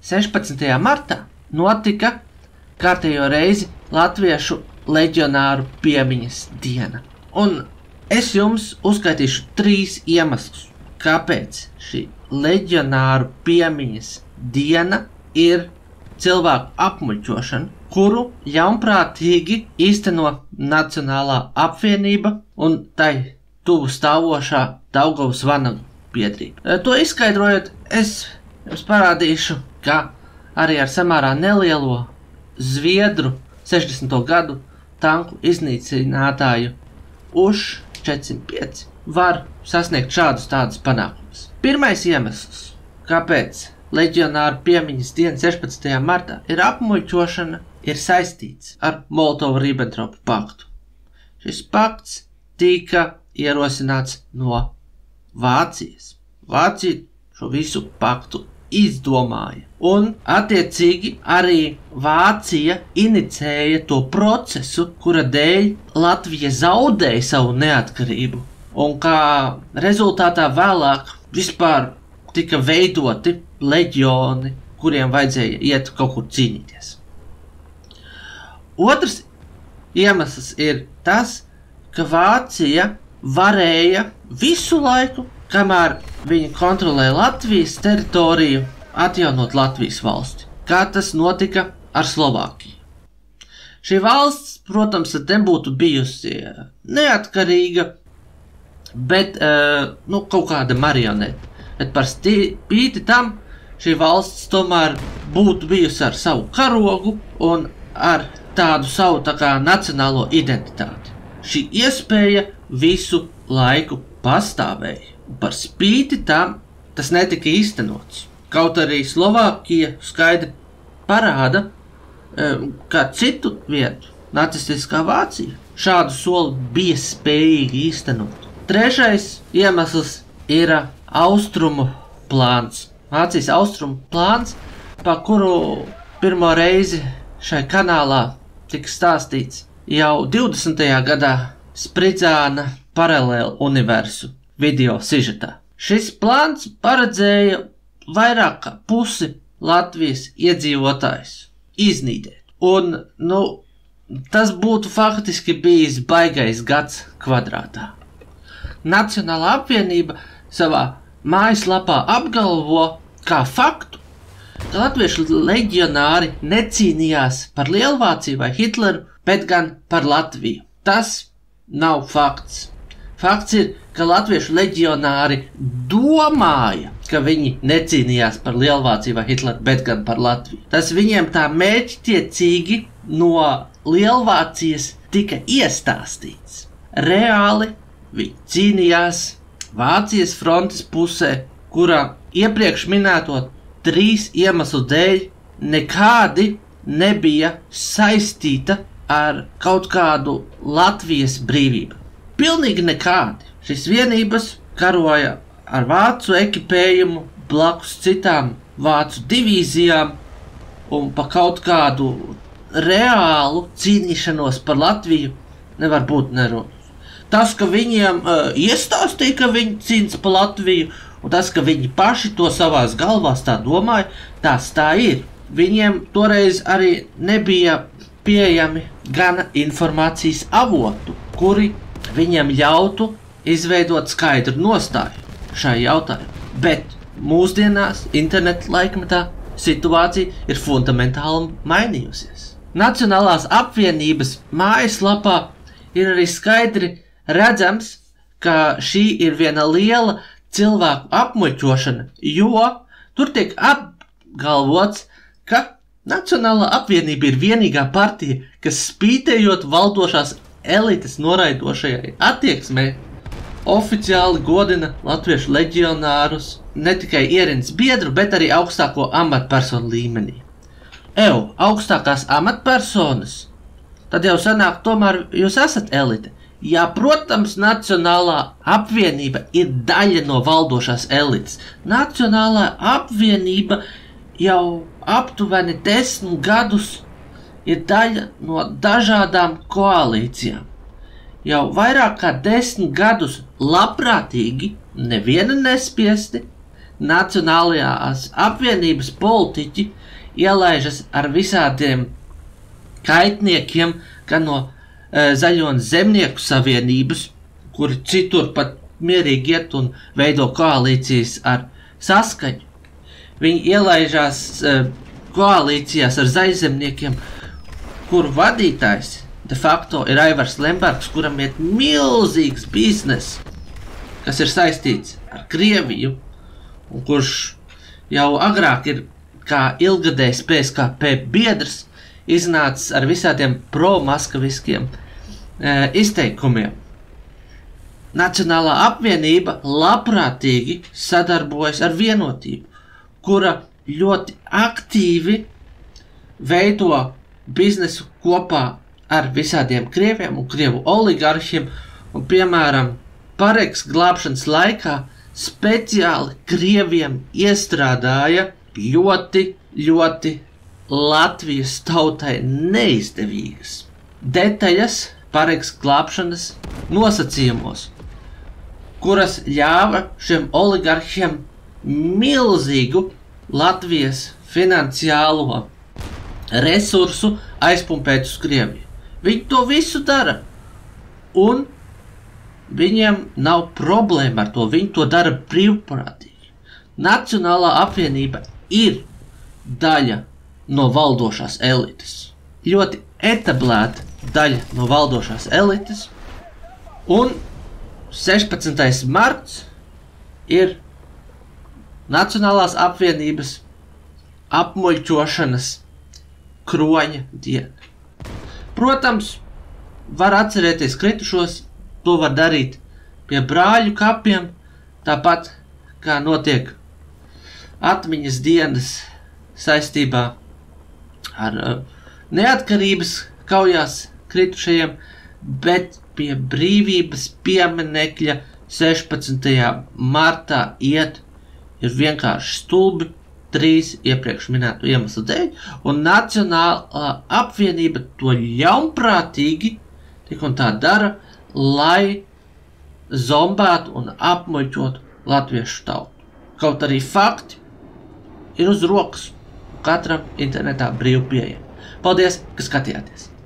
16. martā notika kārtējo reizi Latviešu leģionāru piemiņas diena. Un es jums uzskaitīšu 3 iemeslus, kāpēc šī leģionāru piemiņas diena ir cilvēku apmuļķošana, kuru ļaunprātīgi īsteno Nacionālā apvienība un tai tuvu stāvošā Daugavas vanagu biedrība. To izskaidrojot, es jums parādīšu, ka arī ar samērā nelielo Zviedru 60. gadu tanku iznīcinātāju UŠ-405 var sasniegt šādus tādus panākumus. Pirmais iemesls, kāpēc leģionāru piemiņas diena 16. martā ir apmuļķošana, ir saistīts ar Molotovu-Ribbentropa paktu. Šis pakts tika ierosināts no Vācijas. Vācija šo visu paktu izdomāja. Un, attiecīgi, arī Vācija inicēja to procesu, kura dēļ Latvija zaudēja savu neatkarību. Un kā rezultātā vēlāk vispār tika veidoti leģioni, kuriem vajadzēja iet kaut kur cīnīties. Otrs iemesls ir tas, ka Vācija varēja visu laiku, kamēr viņi kontrolēja Latvijas teritoriju, atjaunot Latvijas valsti, kā tas notika ar Slovākiju. Šī valsts, protams, nebūtu bijusi neatkarīga, bet kaut kāda marionete. Bet par spīti tam šī valsts tomēr būtu bijusi ar savu karogu un ar tādu savu tā kā nacionālo identitāti. Šī iespēja visu laiku pastāvēja. Par spīti tam tas netika īstenots. Kaut arī Slovākija skaidri parāda, kā citu vietu nacistiskā Vācija šādu soli bija spējīgi īstenot. Trešais iemesls ir austrumu plāns. Vācijas austrumu plāns, pa kuru pirmo reizi šai kanālā tika stāstīts jau 20. gadā Spridzāna paralēlu universu video sižetā. Šis plāns paredzēja vairāk kā pusi Latvijas iedzīvotājus iznīdēt. Un, tas būtu faktiski bijis baigais gads kvadrātā. Nacionālā apvienība savā mājaslapā apgalvo kā faktu, ka latviešu leģionāri necīnījās par Lielvāciju vai Hitleru, bet gan par Latviju. Tas nav fakts. Fakts ir, ka latviešu leģionāri domāja, ka viņi necīnījās par Lielvāciju vai Hitleru, bet gan par Latviju. Tas viņiem tā mērķtiecīgi no Lielvācijas tika iestāstīts. Reāli viņi cīnījās Vācijas frontes pusē, kurā iepriekš minēto 3 iemeslu dēļ nekādi nebija saistīta ar kaut kādu Latvijas brīvību. Pilnīgi nekādi. Šīs vienības karoja ar vācu ekipējumu blakus citām vācu divīzijām un pa kaut kādu reālu cīnīšanos par Latviju nevar būt nerunas. Tas, ka viņiem iestāstīja, ka viņi cīnas par Latviju, un tas, ka viņi paši to savās galvās tā domāja, tas tā ir. Viņiem toreiz arī nebija pieejami gana informācijas avotu, kuri viņiem ļautu izveidot skaidru nostāju šai jautājumā. Bet mūsdienās, interneta laikmetā, situācija ir fundamentāli mainījusies. Nacionālās apvienības mājaslapā ir arī skaidri redzams, ka šī ir viena liela cilvēku apmuļķošana, jo tur tiek apgalvots, ka Nacionālā apvienība ir vienīgā partija, kas spītējot valdošās elites noraidošajai attieksmei, oficiāli godina latviešu leģionārus ne tikai ierindas biedru, bet arī augstāko amatpersonu līmenī. Augstākās amatpersonas, tad jau sanāk, tomēr jūs esat elite. Jā, protams, Nacionālā apvienība ir daļa no valdošās elites. Nacionālā apvienība jau aptuveni 10 gadus ir daļa no dažādām koalīcijām. Jau vairāk kā 10 gadus labprātīgi, neviena nespiesti, Nacionālajās apvienības politiķi ielaižas ar visādiem kaitniekiem, gan no Zaļo un Zemnieku savienības, kuri citur pat mierīgi iet un veido koalīcijas ar Saskaņu. Viņi ielaižās koalīcijās ar zaļzemniekiem, kuru vadītājs de facto ir Aivars Lembergs, kuram iet milzīgs biznes, kas ir saistīts ar Krieviju, un kurš jau agrāk ir kā ilgadējs PSKP biedrs, iznācis ar visādiem pro-maskaviskiem izteikumiem. Nacionālā apvienība labprātīgi sadarbojas ar Vienotību, kura ļoti aktīvi veido biznesu kopā ar visādiem krieviem un krievu oligaršiem, un, piemēram, Pareks glābšanas laikā speciāli krieviem iestrādāja ļoti Latvijas tautai neizdevīgas detaļas Pareks glābšanas nosacījumos, kuras ļāva šiem oligaršiem milzīgu Latvijas finansiālo resursu aizpumpēt uz Krieviju. Viņi to visu dara, un viņiem nav problēma ar to, viņi to dara brīvprātīgi. Nacionālā apvienība ir daļa no valdošās elites, ļoti etablēta daļa no valdošās elites, un 16. marts ir Nacionālās apvienības apmuļķošanas kroņa diena. Protams, var atcerēties kritušos, to var darīt pie brāļu kapiem, tāpat kā notiek atmiņas dienas saistībā ar neatkarības kaujās kritušajiem, bet pie brīvības pieminekļa 16. martā iet ir vienkārši stulbi 3 iepriekš minētu iemeslu dēļ, un Nacionālā apvienība to ļaunprātīgi tik un tā dara, lai zombētu un apmuļķotu latviešu tautu. Kaut arī fakti ir uz rokas, katram internetā brīvi pieejami. Paldies, ka skatījāties!